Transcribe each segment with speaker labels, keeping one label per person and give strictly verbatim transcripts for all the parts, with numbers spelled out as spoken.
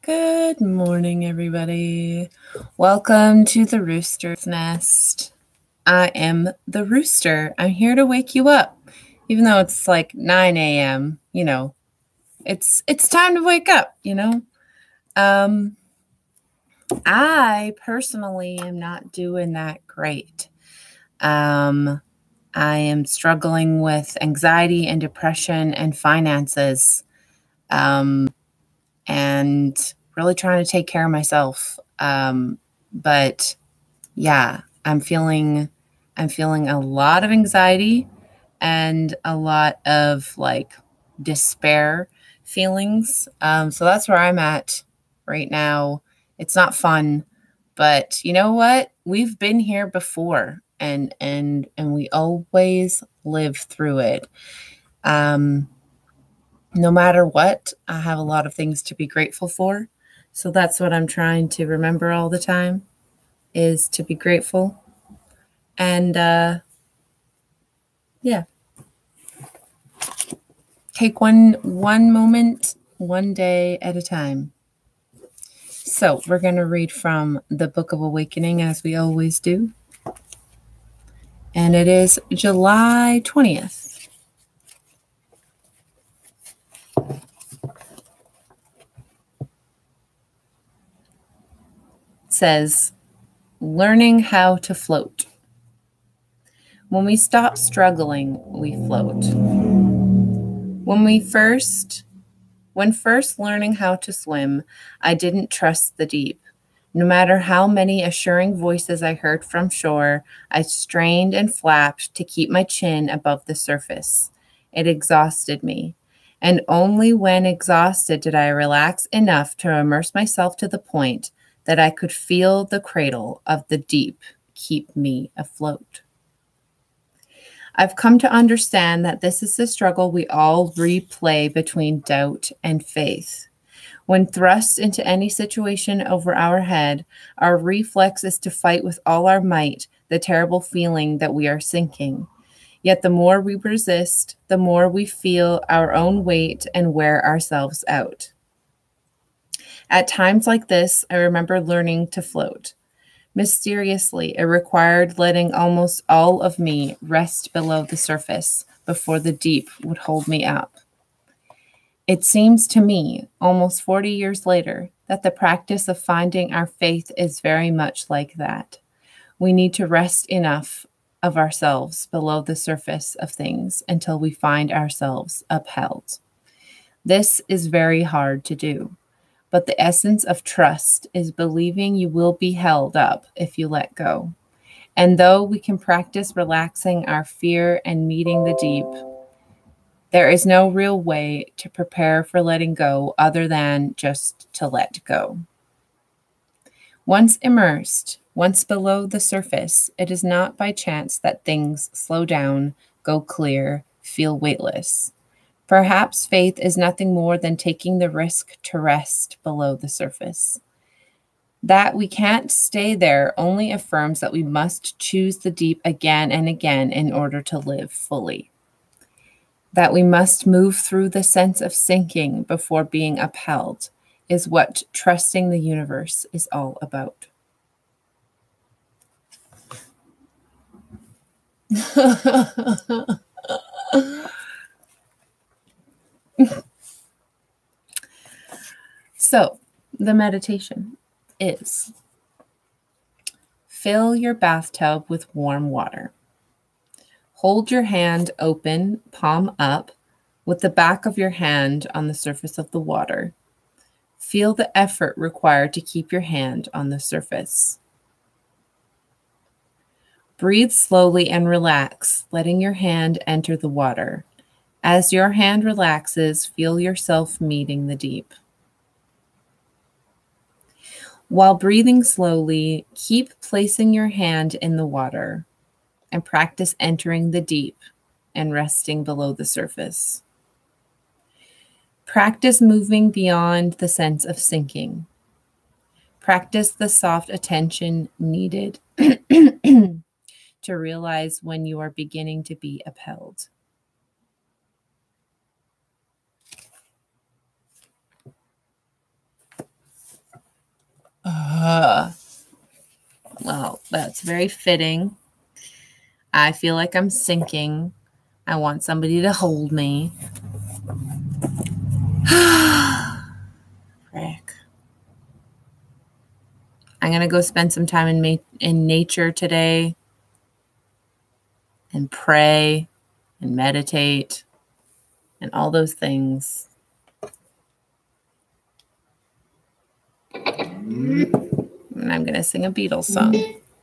Speaker 1: Good morning, everybody. Welcome to the Rooster's Nest. I am the Rooster. I'm here to wake you up. Even though it's like nine a m, you know, it's it's time to wake up, you know. Um, I personally am not doing that great. Um, I am struggling with anxiety and depression and finances. Um, and really trying to take care of myself. Um, but yeah, I'm feeling, I'm feeling a lot of anxiety and a lot of like despair feelings. Um, so that's where I'm at right now. It's not fun, but you know what? We've been here before, and and and we always live through it. Um, no matter what, I have a lot of things to be grateful for. So that's what I'm trying to remember all the time, is to be grateful. And uh, yeah, take one one moment, one day at a time. So we're going to read from the Book of Awakening, as we always do. And it is July twentieth. It says, learning how to float. When we stop struggling, we float. When we first, when first learning how to swim, I didn't trust the deep. No matter how many assuring voices I heard from shore, I strained and flapped to keep my chin above the surface. It exhausted me. And only when exhausted did I relax enough to immerse myself to the point that I could feel the cradle of the deep keep me afloat. I've come to understand that this is the struggle we all replay between doubt and faith. When thrust into any situation over our head, our reflex is to fight with all our might the terrible feeling that we are sinking. Yet the more we resist, the more we feel our own weight and wear ourselves out. At times like this, I remember learning to float. Mysteriously, it required letting almost all of me rest below the surface before the deep would hold me up. It seems to me, almost forty years later, that the practice of finding our faith is very much like that. We need to rest enough of ourselves below the surface of things until we find ourselves upheld. This is very hard to do. But the essence of trust is believing you will be held up if you let go. And though we can practice relaxing our fear and meeting the deep, there is no real way to prepare for letting go other than just to let go. Once immersed, once below the surface, it is not by chance that things slow down, go clear, feel weightless. Perhaps faith is nothing more than taking the risk to rest below the surface. That we can't stay there only affirms that we must choose the deep again and again in order to live fully. That we must move through the sense of sinking before being upheld is what trusting the universe is all about. So, the meditation is: fill your bathtub with warm water. Hold your hand open, palm up, with the back of your hand on the surface of the water. Feel the effort required to keep your hand on the surface. Breathe slowly and relax, letting your hand enter the water. As your hand relaxes, feel yourself meeting the deep. While breathing slowly, keep placing your hand in the water and practice entering the deep and resting below the surface. Practice moving beyond the sense of sinking. Practice the soft attention needed to realize when you are beginning to be upheld. Uh, well, that's very fitting. I feel like I'm sinking. I want somebody to hold me. Frick. I'm going to go spend some time in, ma- in nature today and pray and meditate and all those things. And I'm going to sing a Beatles song.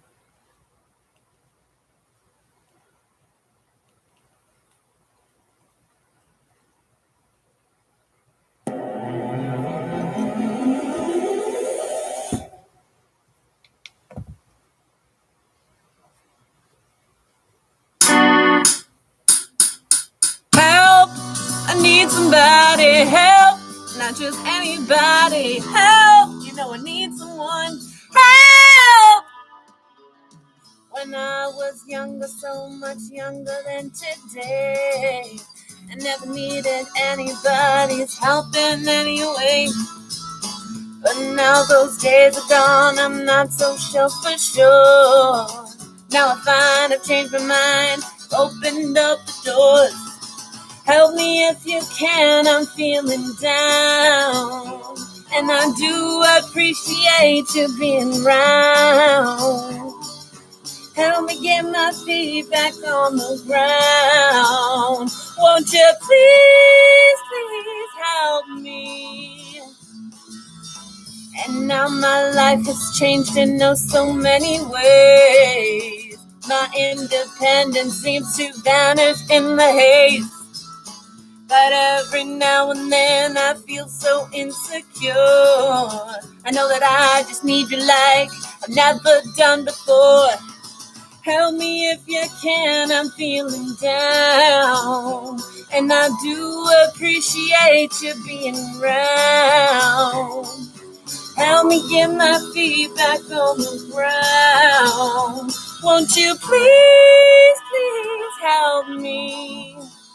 Speaker 1: Help! I need somebody. Help! Not just anybody. Help! You know I need someone. Help! When I was younger, so much younger than today, I never needed anybody's help in any way. But now those days are gone, I'm not so sure for sure. Now I find I've changed my mind, opened up the doors. Help me if you can, I'm feeling down. And I do appreciate you being around. Help me get my feet back on the ground. Won't you please, please help me? And now my life has changed in oh so many ways. My independence seems to vanish in the haze. But every now and then I feel so insecure. I know that I just need you like I've never done before. Help me if you can, I'm feeling down. And I do appreciate you being around. Help me get my feet back on the ground. Won't you please, please help me?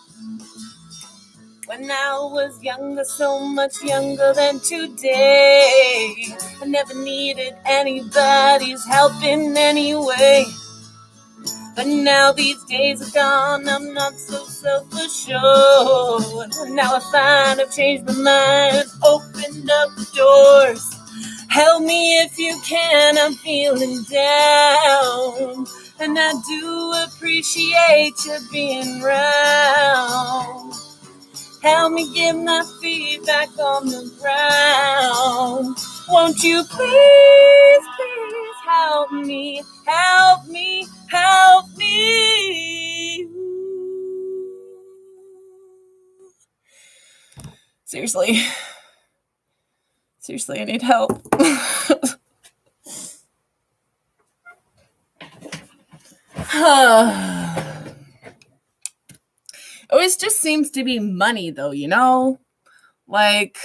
Speaker 1: When I was younger, so much younger than today, I never needed anybody's help in any way. But now these days are gone, I'm not so self-assured. Now I find I've changed my mind, opened up the doors. Help me if you can, I'm feeling down. And I do appreciate you being around. Help me get my feet back on the ground. Won't you please, please help me, help me, help me. Seriously. Seriously, I need help. It always just seems to be money, though, you know? Like,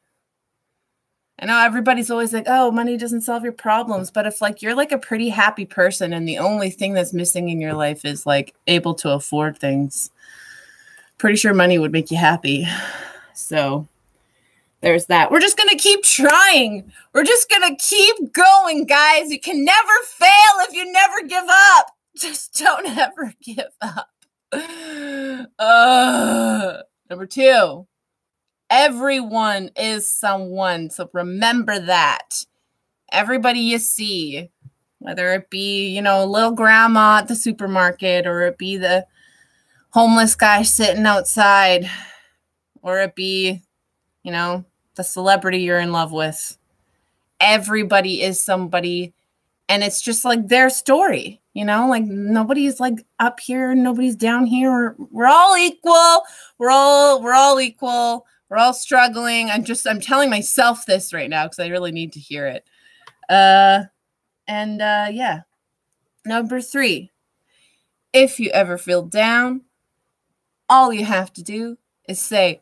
Speaker 1: I know everybody's always like, oh, money doesn't solve your problems. But if, like, you're, like, a pretty happy person and the only thing that's missing in your life is, like, able to afford things, pretty sure money would make you happy. So there's that. We're just going to keep trying. We're just going to keep going, guys. You can never fail if you never give up. Just don't ever give up. Uh, number two, everyone is someone. So remember that. Everybody you see, whether it be, you know, little grandma at the supermarket, or it be the homeless guy sitting outside, or it be, you know, the celebrity you're in love with. Everybody is somebody. And it's just like their story, you know, like nobody's like up here, nobody's down here. We're, we're all equal. We're all, we're all equal. We're all struggling. I'm just, I'm telling myself this right now because I really need to hear it. Uh, and uh, yeah. Number three, if you ever feel down, all you have to do is say,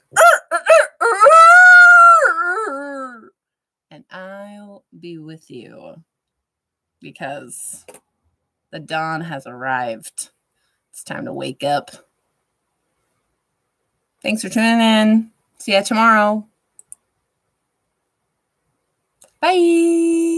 Speaker 1: and I'll be with you. Because the dawn has arrived. It's time to wake up. Thanks for tuning in. See ya tomorrow. Bye.